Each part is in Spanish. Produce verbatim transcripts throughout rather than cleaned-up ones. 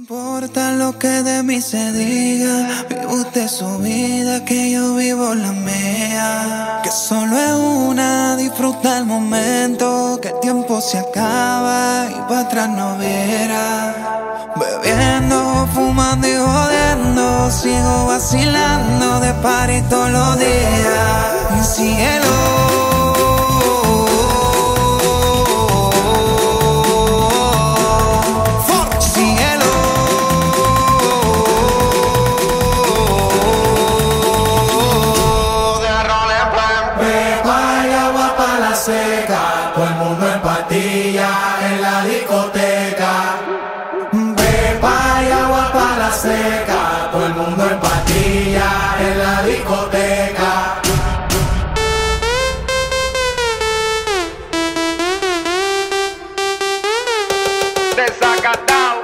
importa lo que de mí se diga, vive usted su vida, que yo vivo la mía. Que solo es una, disfruta el momento, que el tiempo se acaba y para atrás no viera. Bebiendo, fumando y jodiendo, sigo vacilando de party todos los días. Y síguelo. Seca, todo el mundo en patilla en la discoteca. Pepa y agua para la seca, todo el mundo en patilla en la discoteca. Desacatado.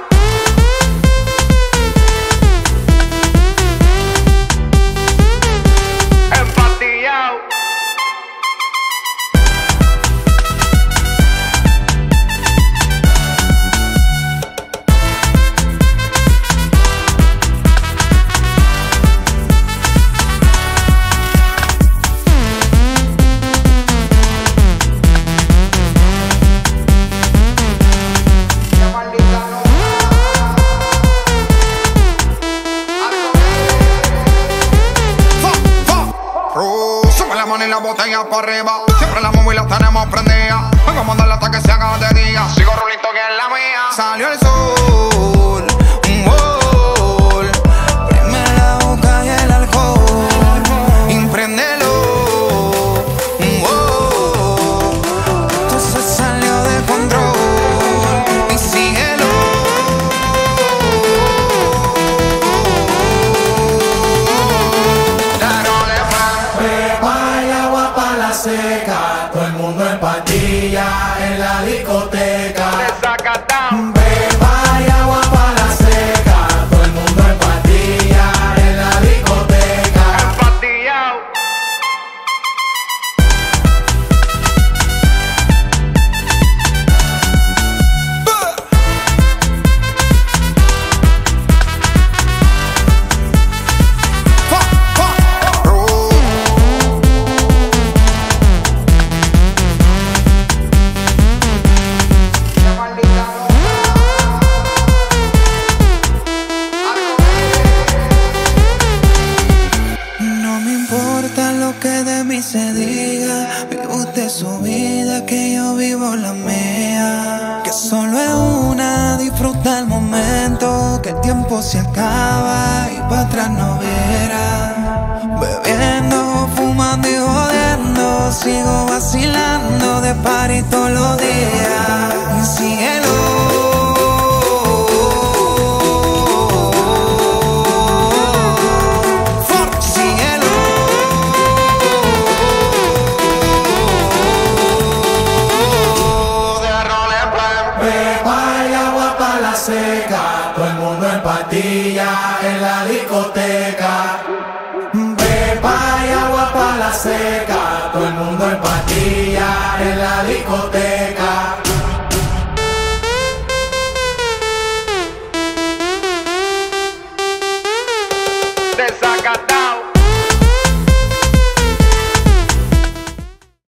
Empatillado. Y la botella para arriba, siempre la móvil la tenemos prendida. Vengo a mandarla hasta que se haga de día. Sigo rulito que es la mía. Salió el sol, un gol. Prime la boca y el alcohol. Impréndelo, un gol. Entonces salió de control. Y síguelo. Seca, todo el mundo en patilla en la discoteca. Desacatado. Pepa y agua para la seca, todo el mundo en patilla en la discoteca. Empatillado. Que de mí se diga, vive usted su vida, que yo vivo la mía. Que solo es una, disfruta el momento, que el tiempo se acaba y para atrás no viera. Bebiendo, fumando y jodiendo, sigo vacilando de party todos los días. Y síguelo. Seca, todo el mundo en patilla en la discoteca. Pepa y agua para la seca, todo el mundo en patilla en la discoteca.